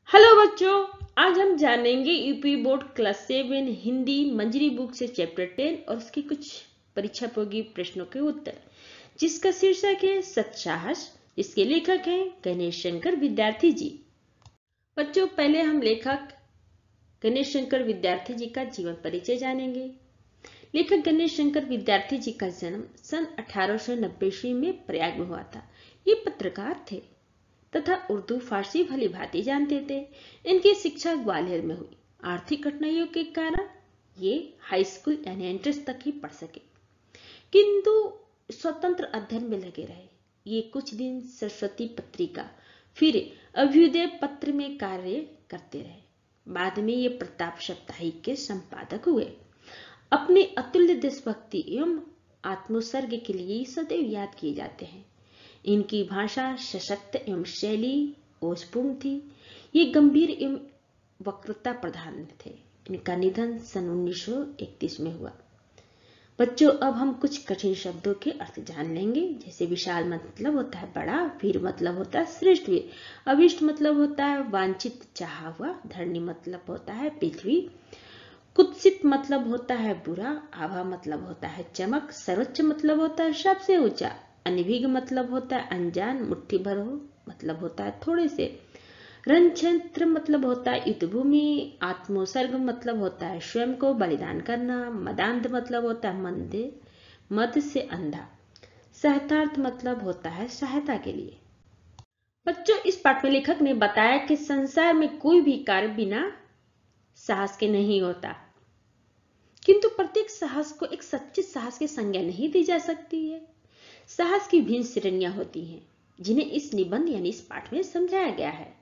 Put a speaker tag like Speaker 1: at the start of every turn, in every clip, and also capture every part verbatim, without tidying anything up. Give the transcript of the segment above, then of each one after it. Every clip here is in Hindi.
Speaker 1: हेलो बच्चों, आज हम जानेंगे UP board class seven Hindi Manjari book से चैप्टर टेन और उसके कुछ परीक्षायोगी प्रश्नों के उत्तर, जिसका शीर्षक है सत्साहस, जिसके लेखक हैं गणेश शंकर विद्यार्थी जी। बच्चों, पहले हम लेखक गणेश शंकर विद्यार्थी जी का जीवन परिचय जानेंगे। लेखक गणेश शंकर विद्यार्थी जी का जन्म सन अठारह सौ नब्बे ईस्वी में प्रयाग में हुआ था। ये पत्रकार थे तथा उर्दू फारसी भली भांति जानते थे। इनकी शिक्षा ग्वालियर में हुई। आर्थिक कठिनाइयों के कारण ये हाई स्कूल यानी एंट्रेंस तक ही पढ़ सके, किंतु स्वतंत्र अध्ययन में लगे रहे। ये कुछ दिन सरस्वती पत्रिका, फिर अभ्युदय पत्र में कार्य करते रहे। बाद में ये प्रताप साप्ताहिक के संपादक हुए। अपने अतुल्य देशभक्ति एवं आत्मोत्सर्ग के लिए सदैव याद किए जाते हैं। इनकी भाषा सशक्त एवं शैली ओजपूर्ण थी। ये गंभीर एवं वक्रता प्रधान थे। इनका निधन सन उन्नीस सौ इकतीस में हुआ। बच्चों, अब हम कुछ कठिन शब्दों के अर्थ जान लेंगे। जैसे विशाल मतलब होता है बड़ा, वीर मतलब होता है श्रेष्ठ वीर, अभिष्ट मतलब होता है वांछित चाहा हुआ, धरणी मतलब होता है पृथ्वी, कुत्सित मतलब होता है बुरा, आभा मतलब होता है चमक, सर्वोच्च मतलब होता है सबसे ऊंचा, अनभिज्ञ मतलब होता है अनजान, मुट्ठी भर हो मतलब होता है थोड़े से, रणक्षेत्र मतलब होता है युद्ध भूमि, आत्मोत्सर्ग मतलब होता है स्वयं को बलिदान करना, मदांध मतलब होता है मंदे, मद से अंधा, सहतार्थ मतलब होता है सहायता के लिए। बच्चों, इस पाठ में लेखक ने बताया कि संसार में कोई भी कार्य बिना साहस के नहीं होता, किंतु प्रत्येक साहस को एक सच्चे साहस की संज्ञा नहीं दी जा सकती है। साहस की भिन्न श्रेणियां होती हैं, जिन्हें इस निबंध यानी इस पाठ में समझाया गया है।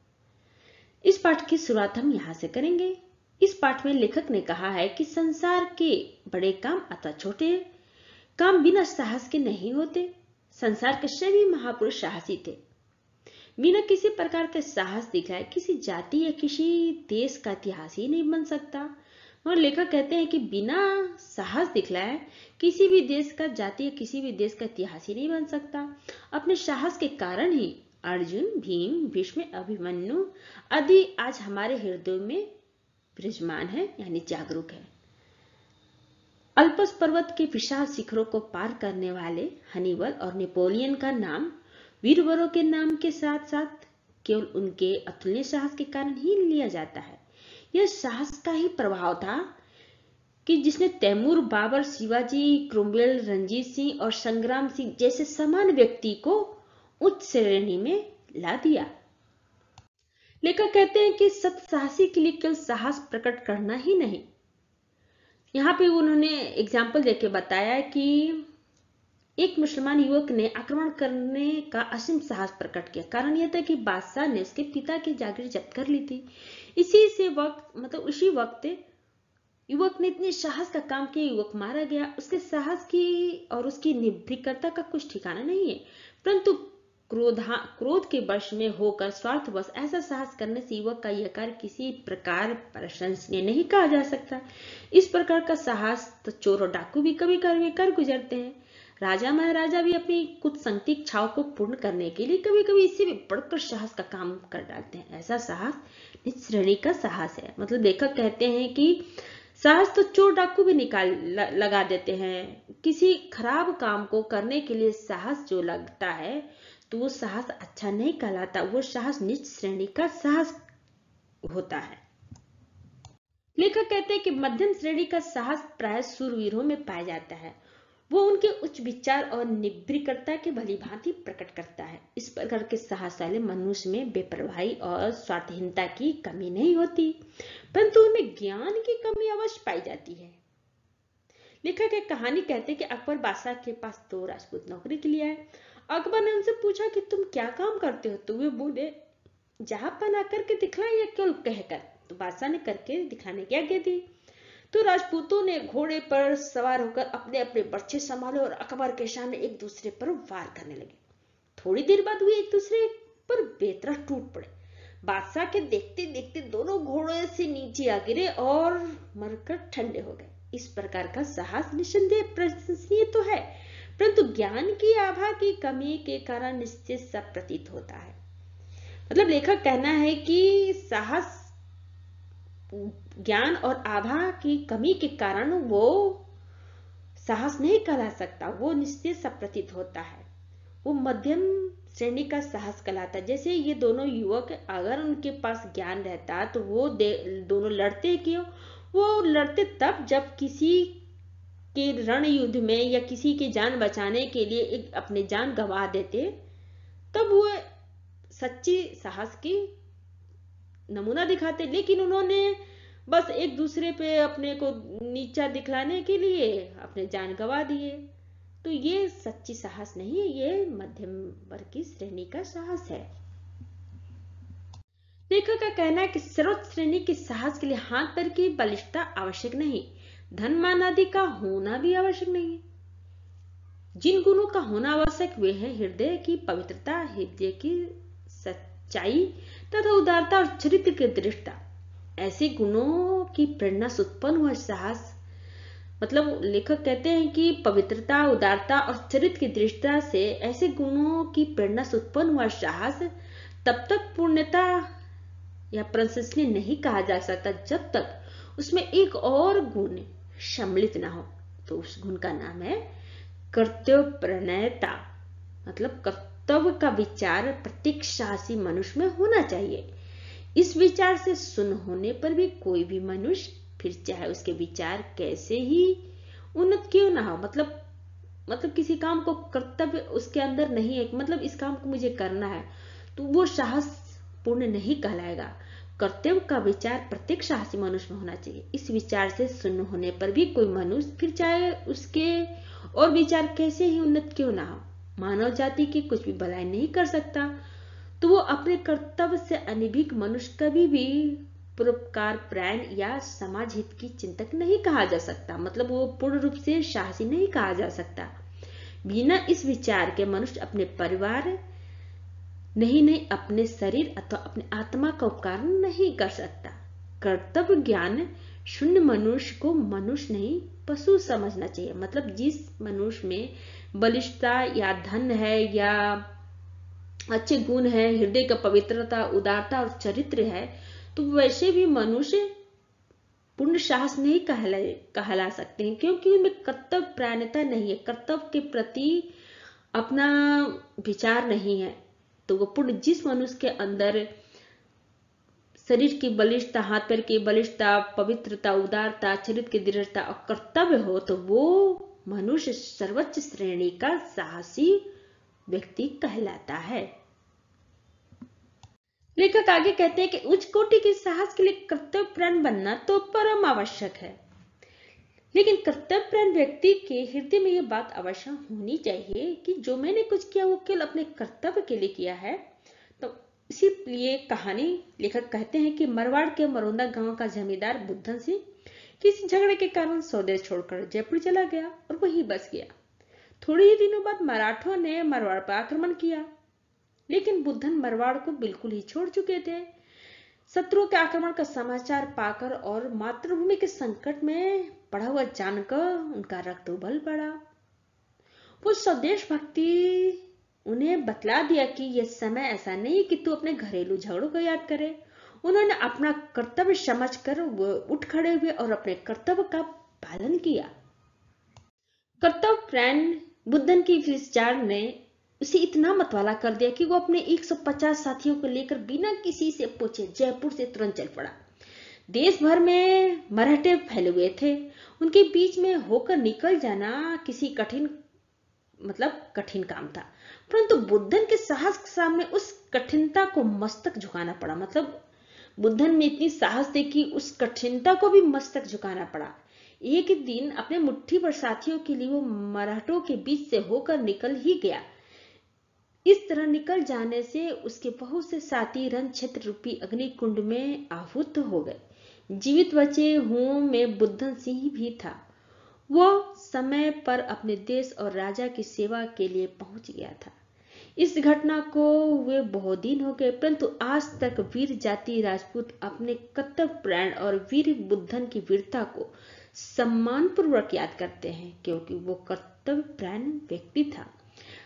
Speaker 1: इस पाठ की शुरुआत हम यहां से करेंगे। इस पाठ में लेखक ने कहा है कि संसार के बड़े काम अथवा छोटे काम बिना साहस के नहीं होते। संसार के सभी महापुरुष साहसी थे। बिना किसी प्रकार के साहस दिखाए किसी जाति या किसी देश का इतिहास ही नहीं बन सकता। और लेखक कहते हैं कि बिना साहस दिखलाए किसी भी देश का जाति या किसी भी देश का इतिहास ही नहीं बन सकता। अपने साहस के कारण ही अर्जुन, भीम, भीष्म, अभिमन्यु आदि आज हमारे हृदय में विराजमान है, यानी जागरूक है। अल्पस पर्वत के विशाल शिखरों को पार करने वाले हनीबल और नेपोलियन का नाम वीरवरों के नाम के साथ साथ केवल उनके अतुलनीय साहस के कारण ही लिया जाता है। यह साहस का ही प्रभाव था कि जिसने तैमूर, बाबर, शिवाजी, क्रोमवेल, रंजीत सिंह और संग्राम सिंह जैसे समान व्यक्ति को उच्च श्रेणी में ला दिया। लेखक कहते हैं कि सत्य साहसी के लिए केवल साहस प्रकट करना ही नहीं। यहाँ पे उन्होंने एग्जाम्पल देके बताया कि एक मुसलमान युवक ने आक्रमण करने का असीम साहस प्रकट किया। कारण यह था कि बादशाह ने उसके पिता की जागीर जब्त कर ली थी। इसी से वक्त मतलब उसी वक्त युवक ने इतने साहस का काम किया, युवक मारा गया। उसके साहस की और उसकी निर्भीकता का कुछ ठिकाना नहीं है, परंतु क्रोधा क्रोध के वश में होकर स्वार्थवश ऐसा साहस करने से युवक का यह कार्य किसी प्रकार प्रशंसनीय नहीं कहा जा सकता। इस प्रकार का साहस तो चोर और डाकू भी कभी कभी कर गुजरते हैं। राजा महाराजा भी अपनी कुछ संगठित इच्छाओं को पूर्ण करने के लिए कभी कभी इससे भी बढ़कर साहस का काम कर डालते हैं। ऐसा साहस निज श्रेणी का साहस है। मतलब लेखक कहते हैं कि साहस तो चोर डाकू भी निकाल लगा देते हैं। किसी खराब काम को करने के लिए साहस जो लगता है तो वो साहस अच्छा नहीं कहलाता, वो साहस निज श्रेणी का साहस होता है। लेखक कहते हैं कि मध्यम श्रेणी का साहस प्राय शूरवीरों में पाया जाता है। वो उनके उच्च विचार और निर्भीकता के भली भांति प्रकट करता है। इस प्रकार के साहस वाले मनुष्य में बेपरवाही और स्वार्थहीनता की कमी नहीं होती, परंतु उनमें ज्ञान की कमी अवश्य पाई जाती है। लेखक एक कहानी कहते हैं कि अकबर बादशाह के पास दो राजपूत नौकरी के लिए आए। अकबर ने उनसे पूछा कि तुम क्या काम करते हो? तो वे बोले, जहां बना करके दिखलाए या केवल कहकर। तो बादशाह ने करके दिखाने की आज्ञा दी। तो राजपूतों ने घोड़े पर सवार होकर अपने अपने बर्छे संभाले और अकबर के सामने एक दूसरे पर वार करने लगे। थोड़ी देर बाद वे एक दूसरे पर बेतरह टूट पड़े। बादशाह के देखते देखते दोनों घोड़े से नीचे आ गिरे और मरकर ठंडे हो गए। इस प्रकार का साहस निस्संदेह प्रशंसनीय तो है, परंतु ज्ञान की आभा की कमी के कारण निश्चित सा प्रतीत होता है। मतलब लेखक कहना है कि साहस ज्ञान और आभा की कमी के कारण वो साहस नहीं कहला सकता, वो निश्चय सा प्रतीत होता है। वो मध्यम श्रेणी का साहस कहलाता है। जैसे ये दोनों युवक अगर उनके पास ज्ञान रहता तो वो दोनों लड़ते क्यों? वो लड़ते तब जब किसी के रण युद्ध में या किसी की जान बचाने के लिए एक अपने जान गंवा देते, तब वो सच्ची साहस की नमूना दिखाते। लेकिन उन्होंने बस एक दूसरे पे अपने को नीचा दिखलाने के लिए अपने जान गंवा दिए। तो ये सच्ची साहस नहीं है, ये मध्यम वर्ग की श्रेणी का साहस है। लेखक का कहना है कि सर्वोच्च श्रेणी के साहस के लिए हाथ पैर की बलिष्ठता आवश्यक नहीं, धन मान आदि का होना भी आवश्यक नहीं। जिन गुणों का होना आवश्यक वे हैं हृदय की पवित्रता, हृदय की सच्चाई तथा उदारता और चरित्र की दृढ़ता। ऐसे गुणों की प्रेरणा से उत्पन्न हुआ साहस, मतलब लेखक कहते हैं कि पवित्रता, उदारता और चरित्र की दृढ़ता से ऐसे गुणों की प्रेरणा से उत्पन्न हुआ साहस तब तक पूर्णता या प्रशंसनीय नहीं कहा जा सकता जब तक उसमें एक और गुण सम्मिलित ना हो। तो उस गुण का नाम है कर्तव्य प्रणयता। मतलब कर्तव्य का विचार प्रत्येक साहसी मनुष्य में होना चाहिए। इस विचार से शून्य होने पर भी कोई भी मनुष्य, फिर चाहे उसके विचार कैसे ही उन्नत क्यों ना हो, मतलब मतलब किसी काम को कर्तव्य उसके अंदर नहीं है, मतलब इस काम को मुझे करना है, तो वो साहस पूर्ण नहीं कहलाएगा। कर्तव्य का विचार प्रत्येक साहसी मनुष्य में होना चाहिए। इस विचार से शून्य होने पर भी कोई मनुष्य, फिर चाहे उसके और विचार कैसे ही उन्नत क्यों ना हो, मानव जाति की कुछ भी भलाई नहीं कर सकता। तो वो अपने कर्तव्य से अनभिज्ञ मनुष्य कभी भी परोपकार परायण या समाज हित की चिंतक नहीं कहा जा सकता। मतलब वो पूर्ण रूप से साहसी नहीं कहा जा सकता। बिना इस विचार के मनुष्य अपने परिवार नहीं नहीं अपने शरीर अथवा अपने आत्मा का उपकार नहीं कर सकता। कर्तव्य ज्ञान शून्य मनुष्य को मनुष्य नहीं पशु समझना चाहिए। मतलब जिस मनुष्य में बलिष्ठता या धन है या अच्छे गुण है, हृदय का पवित्रता, उदारता और चरित्र है, तो वैसे भी मनुष्य पूर्ण साहस नहीं कहला कहला सकते हैं, क्योंकि उनमें कर्तव्य प्राणता नहीं है, कर्तव्य के प्रति अपना विचार नहीं है। तो वो पूर्ण जिस मनुष्य के अंदर शरीर की बलिष्ठता, हाथ पैर की बलिष्ठता, पवित्रता, उदारता, चरित्र की दृढ़ता और कर्तव्य हो, तो वो मनुष्य सर्वोच्च श्रेणी का साहसी व्यक्ति कहलाता है। लेखक आगे कहते हैं कि उच्च कोटि के साहस के लिए कर्तव्य प्राण बनना तो परम आवश्यक है, लेकिन कर्तव्य प्राण व्यक्ति के हृदय में यह बात अवश्य होनी चाहिए कि जो मैंने कुछ किया वो केवल अपने कर्तव्य के लिए किया है। तो इसीलिए कहानी लेखक कहते हैं कि मारवाड़ के मरोंदा गांव का जमींदार बुद्धन सिंह किसी झगड़े के कारण स्वदेश छोड़कर जयपुर चला गया और वहीं बस गया। थोड़े ही दिनों बाद मराठों ने मारवाड़ पर आक्रमण किया, लेकिन बुद्धन मारवाड़ को बिल्कुल ही छोड़ चुके थे। शत्रुओं के आक्रमण का समाचार पाकर और मातृभूमि के संकट में पड़ा हुआ जानकर उनका रक्त उबल पड़ा। वो स्वदेश भक्ति उन्हें बतला दिया कि यह समय ऐसा नहीं कि तू अपने घरेलू झगड़ों को याद करे। उन्होंने अपना कर्तव्य समझकर वो उठ खड़े हुए और अपने कर्तव्य का पालन किया। कर्तव्य प्राण बुद्धन की विचार ने उसे इतना मतवाला कर दिया कि वो अपने एक सौ पचास साथियों को लेकर बिना किसी से पूछे जयपुर से तुरंत चल पड़ा। देश भर में मराठे फैले हुए थे, उनके बीच में होकर निकल जाना किसी कठिन मतलब कठिन काम था, परंतु बुद्धन के साहस के सामने उस कठिनता को मस्तक झुकाना पड़ा। मतलब बुद्धन में इतनी साहस थी कि उस कठिनता को भी मस्तक झुकाना पड़ा। एक दिन अपने मुट्ठी भर साथियों के लिए वो मराठों के बीच से होकर निकल ही गया। इस तरह निकल जाने से उसके बहुत से साथी रण क्षेत्र रूपी अग्नि कुंड में आहुत हो गए। जीवित बचे हुओं में बुद्धन सिंह भी था। वो समय पर अपने देश और राजा की सेवा के लिए पहुंच गया था। इस घटना को हुए बहुत दिन हो गए, परंतु आज तक वीर जाति राजपूत अपने कर्तव्य प्राण और वीर बुद्धन की वीरता को सम्मान पूर्वक याद करते हैं, क्योंकि वो कर्तव्य प्राण व्यक्ति था।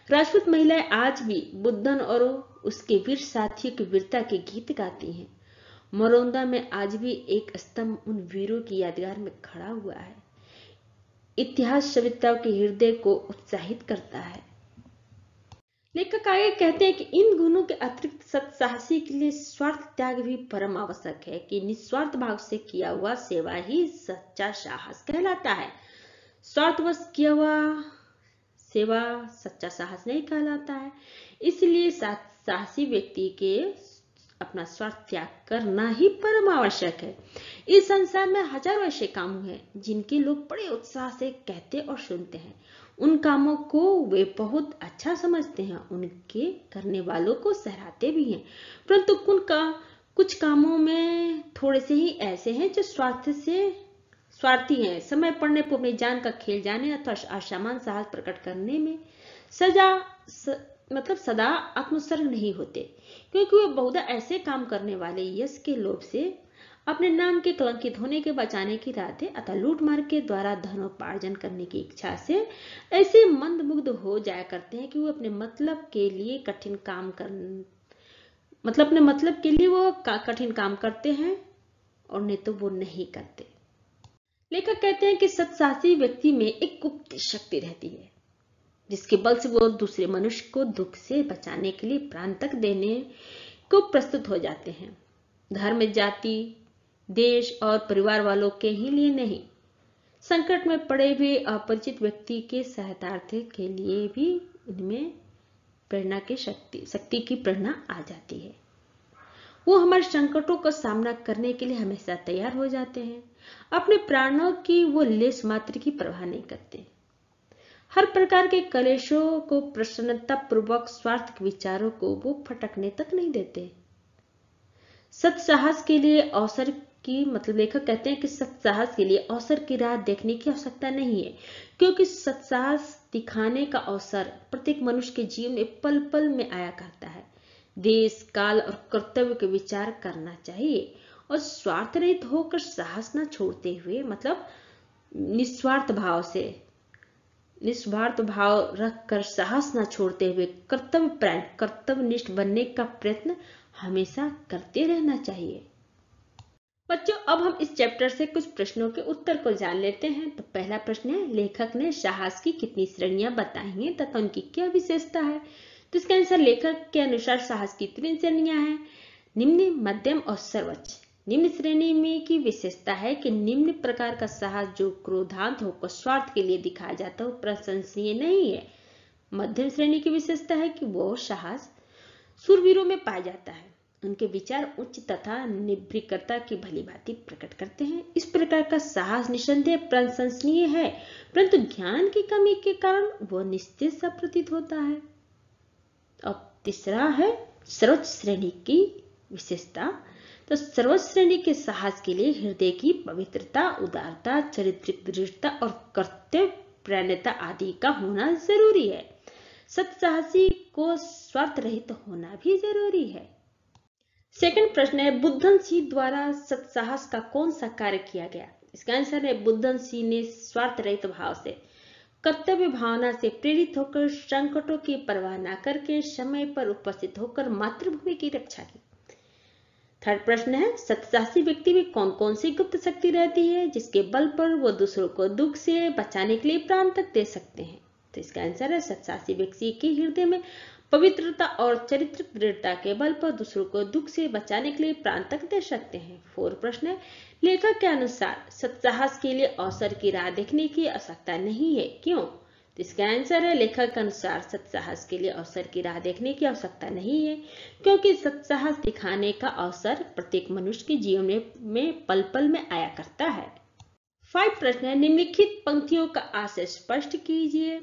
Speaker 1: राजपूत महिलाएं आज भी बुद्धन और उसके वीर साथियों की वीरता के गीत गाती हैं। मरौंदा में आज भी एक स्तंभ उन वीरों की यादगार में खड़ा हुआ है। इतिहास सभ्यताओं के हृदय को उत्साहित करता है। लेखक आगे कहते हैं कि इन गुणों के अतिरिक्त सत्साहसी के लिए स्वार्थ त्याग भी परम आवश्यक है कि निस्वार्थ भाव से किया हुआ सेवा ही सच्चा साहस कहलाता है। स्वार्थवश किया हुआ सेवा सच्चा साहस नहीं कहलाता है। इसलिए साहसी व्यक्ति के अपना स्वार्थ त्याग करना ही परम आवश्यक है। इस संसार में हजारों ऐसे काम हैं जिनके लोग बड़े उत्साह से कहते और सुनते हैं। उन कामों को वे बहुत अच्छा समझते हैं, उनके करने वालों को सराहते भी हैं, परंतु कुछ का कुछ कामों में थोड़े से ही ऐसे हैं जो स्वार्थ से स्वार्थी हैं। समय पड़ने पर अपनी जान का खेल जाने अथवा असामान्य साहस प्रकट करने में सजा स, मतलब सदा आत्मोत्सर्ग नहीं होते, क्योंकि वे बहुधा ऐसे काम करने वाले यश के लोभ से, अपने नाम के कलंकित होने के बचाने की राहते अथवा लूट मार के द्वारा धनोपार्जन करने की इच्छा से ऐसे मंदमुग्ध हो जाया करते हैं कि वो अपने मतलब के लिए कठिन काम कर मतलब अपने मतलब के लिए वो कठिन काम करते हैं और नहीं तो वो नहीं करते। लेखक कहते हैं कि सत्साहसी व्यक्ति में एक गुप्त शक्ति रहती है जिसके बल से वो दूसरे मनुष्य को दुख से बचाने के लिए प्राण तक देने को प्रस्तुत हो जाते हैं। धर्म, जाति, देश और परिवार वालों के ही लिए नहीं, संकट में पड़े हुए अपरिचित व्यक्ति के सहायतार्थ के लिए भी इनमें प्रेरणा की शक्ति शक्ति की प्रेरणा आ जाती है। वो हमारे संकटों का सामना करने के लिए हमेशा तैयार हो जाते हैं। अपने प्राणों की वो लेश मात्र की परवाह नहीं करते। हर प्रकार के कलेशों को प्रसन्नता पूर्वक स्वार्थ के विचारों को वो फटकने तक नहीं देते। सत्साहस के लिए अवसर की मतलब लेखक कहते हैं कि सत्साहस के लिए अवसर की राह देखने की आवश्यकता नहीं है, क्योंकि सत्साहस दिखाने का अवसर प्रत्येक मनुष्य के जीवन में पल पल में आया करता है। देश, काल और कर्तव्य के विचार करना चाहिए और स्वार्थ रहित होकर साहस न छोड़ते हुए मतलब निस्वार्थ भाव से निस्वार्थ भाव रखकर साहस न छोड़ते हुए कर्तव्य परायण कर्तव्यनिष्ठ बनने का प्रयत्न हमेशा करते रहना चाहिए। बच्चों, अब हम इस चैप्टर से कुछ प्रश्नों के उत्तर को जान लेते हैं। तो पहला प्रश्न है, लेखक ने साहस की कितनी श्रेणियां बताई हैं तथा उनकी क्या विशेषता है? तो इसका आंसर लेखक के अनुसार साहस की तीन श्रेणियां हैं, निम्न, मध्यम और सर्वोच्च। निम्न श्रेणी में की विशेषता है कि निम्न प्रकार का साहस जो क्रोधांत होकर स्वार्थ के लिए दिखाया जाता है वो प्रशंसनीय नहीं है। मध्यम श्रेणी की विशेषता है कि वो साहस शूरवीरों में पाया जाता है, उनके विचार उच्च तथा निर्भीकता की भली भांति प्रकट करते हैं। इस प्रकार का साहस निसंदेह प्रशंसनीय है, परंतु ज्ञान की कमी के कारण वह निस्तेज सा प्रतीत होता है। अब तीसरा है सर्वोच्च श्रेणी की विशेषता। तो सर्वोच्च श्रेणी के साहस के लिए हृदय की पवित्रता, उदारता, चारित्रिक दृढ़ता और कर्तव्य परायणता आदि का होना जरूरी है। सत्साहसी को स्वार्थ रहित होना भी जरूरी है। सेकंड प्रश्न है, बुद्धन सिंह द्वारा सत्साहस का कौन सा कार्य किया गया? इसका आंसर है, बुद्धन सिंह ने स्वार्थ रहित भाव से, कर्तव्य भावना से प्रेरित होकर संकटों की परवाह न करके समय पर उपस्थित होकर मातृभूमि की रक्षा की। थर्ड प्रश्न है, सत्साहसी व्यक्ति में कौन कौन सी गुप्त शक्ति रहती है जिसके बल पर वो दूसरों को दुख से बचाने के लिए प्राण तक दे सकते हैं? तो इसका आंसर है, सत्साहसी व्यक्ति के हृदय में पवित्रता और चारित्रिक दृढ़ता के बल पर दूसरों को दुख से बचाने के लिए प्राण तक दे सकते हैं। फोर्थ प्रश्न है, लेखक के अनुसार सत्साहस के लिए अवसर की राह देखने की आवश्यकता नहीं है, क्यों? तो इसका आंसर है, लेखक के अनुसार सत्साहस के लिए अवसर की राह देखने की आवश्यकता नहीं है, क्योंकि सत्साहस दिखाने का अवसर प्रत्येक मनुष्य के जीवन में, में पल पल में आया करता है। फाइव प्रश्न है, निम्नलिखित पंक्तियों का आशय स्पष्ट कीजिए।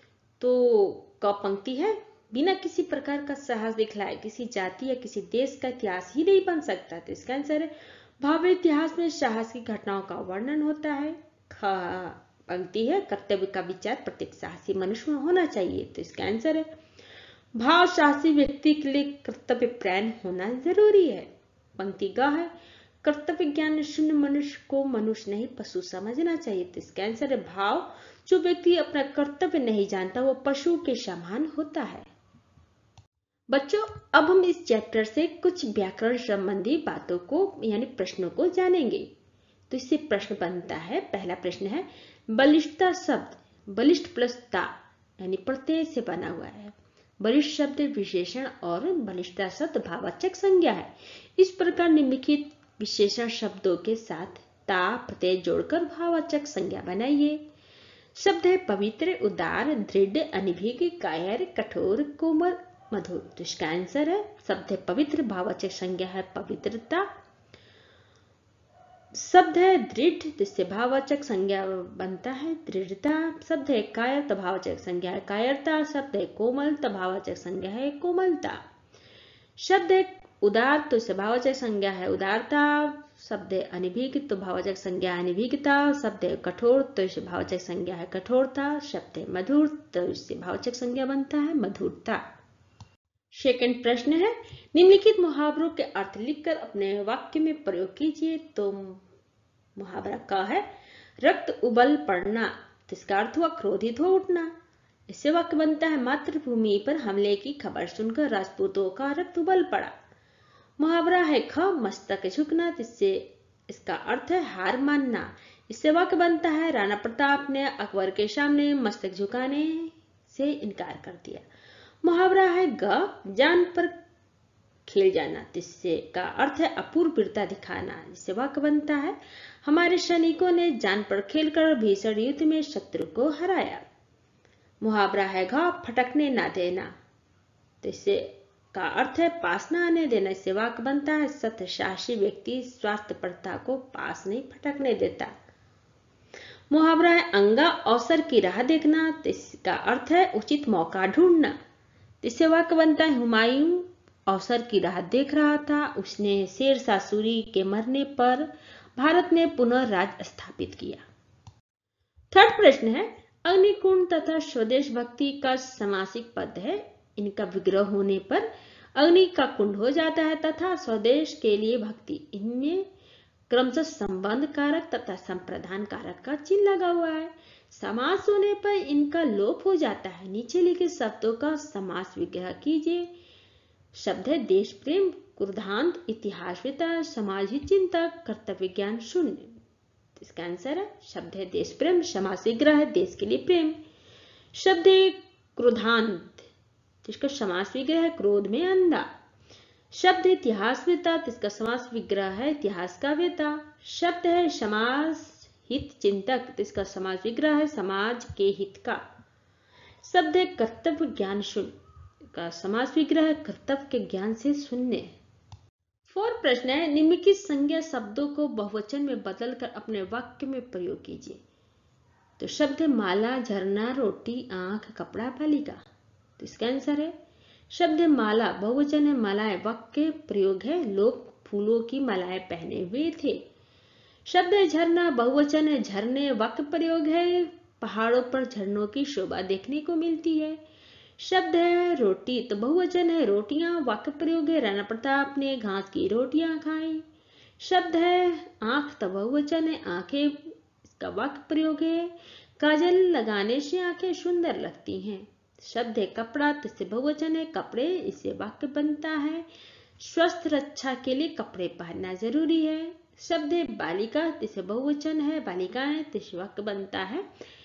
Speaker 1: तो क पंक्ति है, बिना किसी प्रकार का साहस दिखलाए किसी जाति या किसी देश का इतिहास ही नहीं बन सकता। तो इसका आंसर है, भावी इतिहास में साहस की घटनाओं का वर्णन होता है। ख पंक्ति है, कर्तव्य का विचार प्रत्येक साहसी मनुष्य में होना चाहिए। तो इसका आंसर है, भाव साहसी व्यक्ति के लिए कर्तव्य परायण होना जरूरी है। पंक्ति ग है, कर्तव्य ज्ञान शून्य मनुष्य को मनुष्य नहीं पशु समझना चाहिए। तो इसका आंसर है भाव। जो व्यक्ति अपना कर्तव्य नहीं जानता वो पशु के समान होता है। बच्चों, अब हम इस चैप्टर से कुछ व्याकरण संबंधी बातों को यानी प्रश्नों को जानेंगे। तो इससे प्रश्न बनता है, पहला प्रश्न है बलिष्ठता शब्द, बलिष्ठ प्लस ता यानी प्रत्यय से बना हुआ है। बलिष्ठ शब्द विशेषण और बलिष्ठता शब्द भाववाचक संज्ञा है। इस प्रकार निम्नलिखित विशेषण शब्दों के साथ ता प्रत्यय जोड़कर भाववाचक संज्ञा बनाइए। शब्द है पवित्र, उदार, दृढ़, अनिभिज्ञ, कायर, कठोर, कोमल, मधुर। तो इसका आंसर है शब्द है पवित्र, भाववाचक संज्ञा है पवित्रता। शब्द है दृढ़, जिससे भाववाचक संज्ञा बनता है दृढ़ता। शब्द है कायर, तो भाववाचक संज्ञा है कायरता। शब्द है कोमल, तो भाववाचक संज्ञा है कोमलता। शब्द है उदार, तो इससे भाववाचक संज्ञा है उदारता। शब्द है अनिभिज्ञ, तो भाववाचक संज्ञा है अनिभिज्ञता। शब्द है कठोर, तो इससे भाववाचक संज्ञा है कठोरता। शब्द है मधुर, तो इससे भाववाचक संज्ञा बनता है मधुरता। सेकंड प्रश्न है निम्नलिखित मुहावरों के अर्थ लिखकर अपने वाक्य में प्रयोग कीजिए। तो मुहावरा का है रक्त उबल पड़ना, तो इसका अर्थ हुआ क्रोधित हो उठना। इससे वाक्य बनता है मातृभूमि पर हमले की खबर सुनकर राजपूतों का रक्त उबल पड़ा। मुहावरा है ख मस्तक झुकना, जिससे इसका अर्थ है हार मानना। इससे वाक्य बनता है राणा प्रताप ने अकबर के सामने मस्तक झुकाने से इनकार कर दिया। मुहावरा है ग जान पर खेल जाना, जिससे का अर्थ है अपूर्व वीरता दिखाना। जिससे वाक्य बनता है हमारे सैनिकों ने जान पर खेलकर भीषण युद्ध में शत्रु को हराया। मुहावरा है घ फटकने ना देना, तो इससे का अर्थ है पास न आने देना। इससे वाक्य बनता है सत्यसाहसी व्यक्ति स्वार्थपरता को पास नहीं फटकने देता। मुहावरा है अंगा अवसर की राह देखना, तो इसका अर्थ है उचित मौका ढूंढना। इससे वाक्य बनता है हुमायूं अवसर की राह देख रहा था, उसने शेर शाह सूरी के मरने पर भारत में पुनः राज स्थापित किया। थर्ड प्रश्न है अग्निकुंड तथा स्वदेश भक्ति का समासिक पद है। इनका विग्रह होने पर अग्नि का कुंड हो जाता है तथा स्वदेश के लिए भक्ति, इनमें क्रमशः संबंध कारक तथा संप्रदान कारक का चिन्ह लगा हुआ है। समास होने पर इनका लोप हो जाता है। नीचे लिखे शब्दों का समास विग्रह कीजिए। शब्द है देश प्रेम, क्रोधांत, इतिहासवेता, समाज चिंतक, कर्तव्य ज्ञान शून्य। इसका आंसर है शब्द है देश प्रेम, समास विग्रह है देश के लिए प्रेम। शब्द है क्रोधांत, जिसका समास विग्रह है क्रोध में अंधा। शब्द है इतिहासवेता, जिसका समास विग्रह है इतिहास का वेता। शब्द है समाज हित चिंतक, जिसका समाज विग्रह है समाज के हित का। शब्द है कर्तव्य ज्ञान शून्य का समास विग्रह है कर्तव्य के ज्ञान से शून्य। फोर्थ प्रश्न है निम्नलिखित संज्ञा शब्दों को बहुवचन में बदलकर अपने वाक्य में प्रयोग कीजिए। तो शब्द है माला, झरना, रोटी, आंख, कपड़ा, बालिका। तो इसका आंसर है शब्द है माला, बहुवचन है मालाएं, वाक्य प्रयोग है लोग फूलों की मालाएं पहने हुए थे। शब्द है झरना, बहुवचन है झरने, वाक्य प्रयोग है पहाड़ों पर झरनों की शोभा देखने को मिलती है। शब्द है रोटी, तो बहुवचन है रोटियां, वाक्य प्रयोग है राणा प्रताप ने घास की रोटियां खाई। शब्द है आंख, तो बहुवचन है आंखें, इसका वाक्य प्रयोग है काजल लगाने से आंखें सुंदर लगती हैं। शब्द है कपड़ा, तो इससे बहुवचन है कपड़े, इससे वाक्य बनता है स्वस्थ रक्षा के लिए कपड़े पहनना जरूरी है। शब्द है बालिका, जिसे बहुवचन है बालिकाएं, तो वाक्य बनता है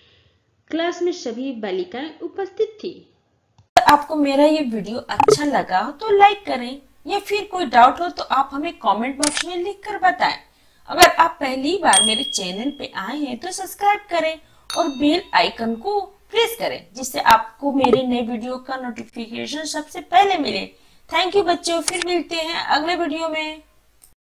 Speaker 1: क्लास में सभी बालिकाएं उपस्थित थी।
Speaker 2: आपको मेरा ये वीडियो अच्छा लगा हो तो लाइक करें, या फिर कोई डाउट हो तो आप हमें कमेंट बॉक्स में लिख कर बताएं। अगर आप पहली बार मेरे चैनल पे आए हैं तो सब्सक्राइब करें और बेल आइकन को प्रेस करें, जिससे आपको मेरे नए वीडियो का नोटिफिकेशन सबसे पहले मिले। थैंक यू बच्चों, फिर मिलते हैं अगले वीडियो में।